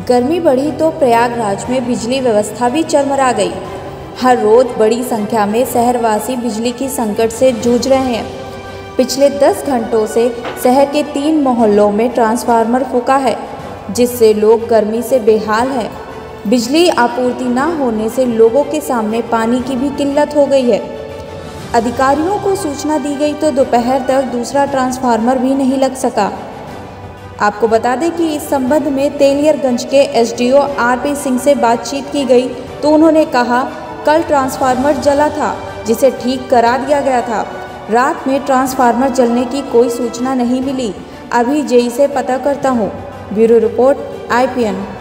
गर्मी बढ़ी तो प्रयागराज में बिजली व्यवस्था भी चरमरा गई। हर रोज बड़ी संख्या में शहरवासी बिजली की संकट से जूझ रहे हैं। पिछले 10 घंटों से शहर के 3 मोहल्लों में ट्रांसफार्मर फूका है, जिससे लोग गर्मी से बेहाल हैं। बिजली आपूर्ति न होने से लोगों के सामने पानी की भी किल्लत हो गई है। अधिकारियों को सूचना दी गई तो दोपहर तक दूसरा ट्रांसफार्मर भी नहीं लग सका। आपको बता दें कि इस संबंध में तेलियरगंज के एसडीओ आरपी सिंह से बातचीत की गई तो उन्होंने कहा, कल ट्रांसफार्मर जला था जिसे ठीक करा दिया गया था। रात में ट्रांसफार्मर जलने की कोई सूचना नहीं मिली। अभी जेई से पता करता हूँ। Bureau report IPN।